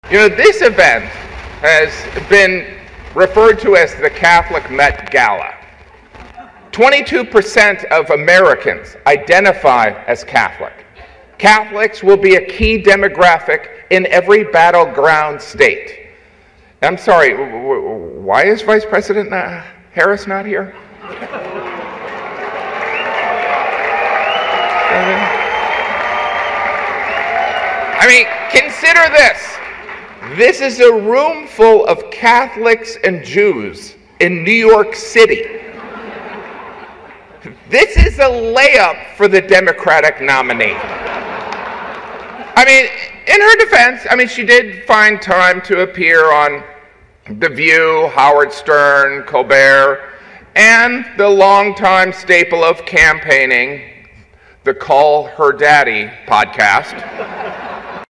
You know, this event has been referred to as the Catholic Met Gala. 22% of Americans identify as Catholic. Catholics will be a key demographic in every battleground state. I'm sorry, why is Vice President Harris not here? I mean, consider this. This is a room full of Catholics and Jews in New York City. This is a layup for the Democratic nominee. I mean, in her defense, I mean, she did find time to appear on The View, Howard Stern, Colbert, and the longtime staple of campaigning, the Call Her Daddy podcast.